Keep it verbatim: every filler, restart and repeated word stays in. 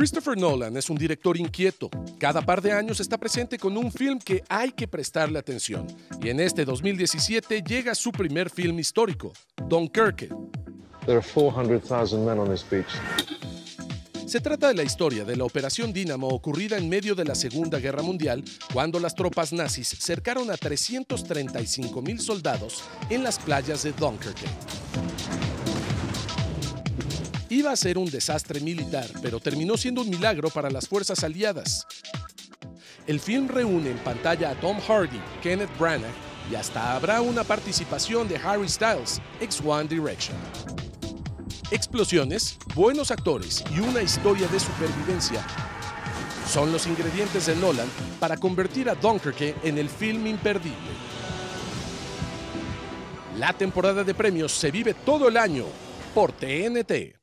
Christopher Nolan es un director inquieto. Cada par de años está presente con un film que hay que prestarle atención. Y en este dos mil diecisiete llega su primer film histórico, Dunkerque. There are four hundred thousand men on this beach. Se trata de la historia de la Operación Dínamo ocurrida en medio de la Segunda Guerra Mundial, cuando las tropas nazis cercaron a trescientos treinta y cinco mil soldados en las playas de Dunkerque. Iba a ser un desastre militar, pero terminó siendo un milagro para las fuerzas aliadas. El film reúne en pantalla a Tom Hardy, Kenneth Branagh y hasta habrá una participación de Harry Styles, ex One Direction. Explosiones, buenos actores y una historia de supervivencia son los ingredientes de Nolan para convertir a Dunkerque en el film imperdible. La temporada de premios se vive todo el año por T N T.